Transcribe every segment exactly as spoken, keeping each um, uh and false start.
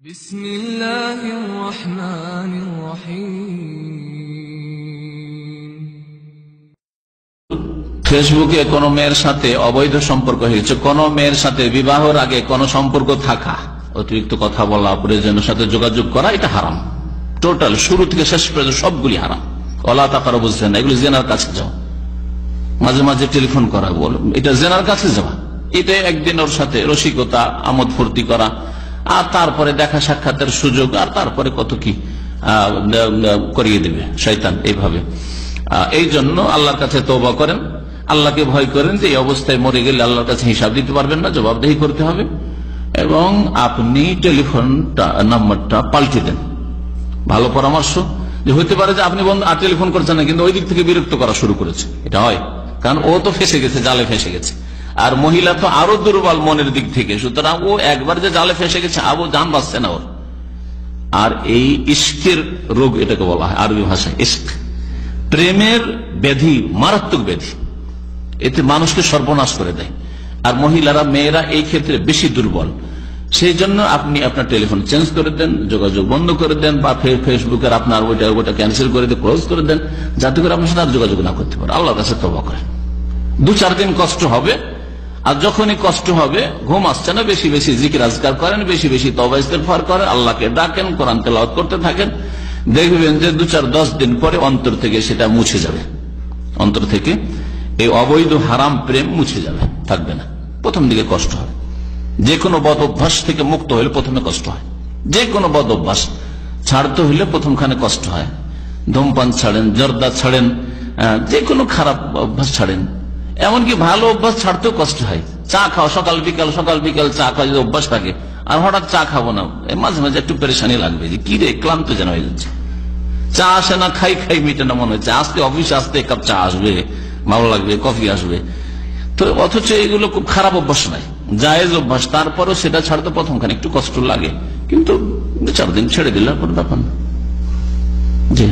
বিসমিল্লাহির রহমানির রহিম। ফেসবুকে কোন মেয়ের সাথে অবৈধ সম্পর্ক হয়েছে, কোন মেয়ের সাথে বিবাহের আগে কোন সম্পর্ক থাকা, অতিরিক্ত কথা বলা, প্রয়োজনের সাথে যোগাযোগ করা, এটা হারাম। টোটাল শুরু থেকে শেষ পর্যন্ত সবগুলি হারাম। ওয়ালা তাকরাবু যিনা, এগুলো জেনার কাছে যাওয়া, মাঝে মাঝে টেলিফোন করা, বল এটা জেনার কাছে যাওয়া। এটা একদিন ওর সাথে রসিকতা, আমোদ ফুর্তি করা, আর তারপরে দেখা সাক্ষাতের সুযোগ, আর তারপরে কত কি করিয়ে দেবে শয়তান এইভাবে। এই জন্য আল্লাহর কাছে তওবা করেন, আল্লাহকে ভয় করেন যে এই অবস্থায় মরে গেলে আল্লাহর কাছে হিসাব দিতে পারবেন না, জবাবদেহি করতে হবে। এবং আপনি টেলিফোনটা নাম্বারটা পাল্টে দেন। ভালো পরামর্শ যে হইতে পারে যে আপনি বন্ধ আর টেলিফোন করছেন না, কিন্তু ওই দিক থেকে বিরক্ত করা শুরু করেছে, এটা হয়। কারণ ও তো ফেসে গেছে, জালে ফেসে গেছে, আর মহিলা তো আরো দুর্বল মনের দিক থেকে, সুতরাং ও একবার যে জালে ফেসে গেছে আবু জান বাঁচছে না ওর। আর এই ইশকের রোগ এটাকে বলা হয় আরবি ভাষায় ইশক, প্রেমের ব্যাধি, মারাত্মক ব্যাধি। এতে মানুষকে সর্বনাশ করে দেয়, আর মহিলারা, মেয়েরা এই ক্ষেত্রে বেশি দুর্বল। সেই জন্য আপনি আপনার টেলিফোন চেঞ্জ করে দেন, যোগাযোগ বন্ধ করে দেন, বা ফেসবুকের আপনার ওইটা ওইটা ক্যান্সেল করে দিয়ে ক্লোজ করে দেন, যাতে করে আপনার সাথে আর যোগাযোগ না করতে পারে। আল্লাহর কাছে তওবা করেন। দু চার দিন কষ্ট হবে, আর যখনই কষ্ট হবে, ঘুম আসছে না, বেশি বেশি জিকির আজকার করেন, বেশি বেশি তওবা ইস্তেগফার করেন, আল্লাহকে ডাকেন, কোরআন তেলাওয়াত করতে থাকেন। দেখবেন যে দু চার দশ দিন পরে অন্তর থেকে সেটা মুছে যাবে। অন্তর থেকে এই অবৈধ হারাম প্রেম মুছে যাবে, থাকবে না। প্রথম দিকে কষ্ট হবে, যে কোনো বদ অভ্যাস থেকে মুক্ত হলে প্রথমে কষ্ট হয়। যে কোনো বদ অভ্যাস ছাড়তে হইলে প্রথমখানে কষ্ট হয়। ধূমপান ছাড়েন, জর্দা ছাড়েন, যে কোনো খারাপ অভ্যাস ছাড়েন, এমনকি ভালো অভ্যাস ছাড়তেও কষ্ট হয়। চা খাও সকাল বিকাল, সকাল বিকাল চা খাওয়া যদি অভ্যাস থাকে, আর হঠাৎ চা খাবো না, মাঝে মাঝে একটু পেরেশানি লাগবে যে কি রে, ক্লান্ত যেন হয়ে যাচ্ছে, চা আসে না, খাই খাই মিটে না মনে হচ্ছে, আজকে অফিসে আসতে এক কাপ চা আসবে, ভালো লাগবে, কফি আসবে। তো অথচ এগুলো খুব খারাপ অভ্যাস নয়, জায়েজ অভ্যাস। তারপরও সেটা ছাড়তে প্রথমখানে একটু কষ্ট লাগে, কিন্তু চার দিন ছেড়ে দিলে কোনো ব্যাপার না। জি,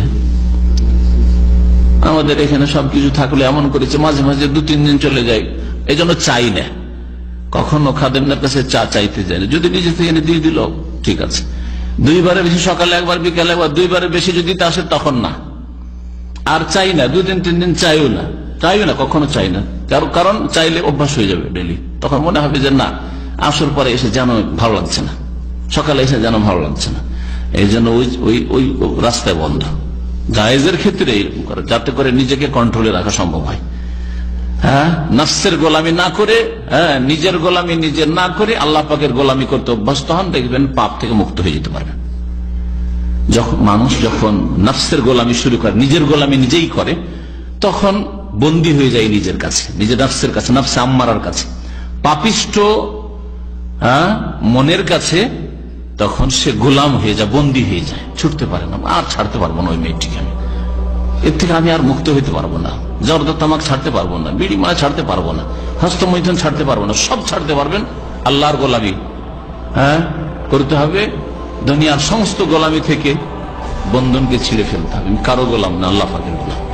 আমাদের এখানে সবকিছু থাকলে এমন করেছে, মাঝে মাঝে দু তিন দিন চলে যায়, এই জন্য চাই না। কখনো খাদেমদের কাছে চা চাইতে যায় না, যদি নিজে থেকে দিয়ে দিল ঠিক আছে। দুইবারে বেশি, সকালে একবার, বিকালে একবার, দুইবারে বেশি যদি আসে তখন না। আর চাই না, দুই দিন তিন দিন চাইও না, চাইও না, কখনো চাই না। কারণ চাইলে অভ্যাস হয়ে যাবে ডেলি, তখন মনে হবে যে না, আসর পরে এসে যেন ভালো লাগছে না, সকালে এসে যেন ভালো লাগছে না। এই জন্য ওই ওই ওই রাস্তায় বন্ধ। জায়েজের ক্ষেত্রে যাতে করে নিজেকে কন্ট্রোলে রাখা সম্ভব হয়। হ্যাঁ, নফসের গোলামি না করে, হ্যাঁ, নিজের গোলামি নিজের না করে আল্লাহ পাকের গোলামি করতে অভ্যস্ত হন, দেখবেন পাপ থেকে মুক্ত হয়ে যেতে পারবেন। যখন মানুষ যখন নফসের গোলামি শুরু করে, নিজের গোলামি নিজেই করে, তখন বন্দী হয়ে যায় নিজের কাছে, নিজের নফসের কাছে, নফসে আম্মারার কাছে, পাপিষ্ট হ্যাঁ মনের কাছে। তখন সে গোলাম হয়ে যায়, বন্দী হয়ে যায়, ছুটতে পারে না। আর ছাড়তে পারবো না ওই মেয়েটিকে, আমি এর থেকে আমি আর মুক্ত হইতে পারবো না, জর্দা তামাক ছাড়তে পারবো না, বিড়ি মায়া ছাড়তে পারবো না, হস্তমৈথুন ছাড়তে পারবো না। সব ছাড়তে পারবেন, আল্লাহর গোলামি হ্যাঁ করতে হবে। দুনিয়ার সমস্ত গোলামি থেকে বন্ধনকে ছিঁড়ে ফেলতে হবে। কারো গোলাম না, আল্লাহ পাকের গোলাম।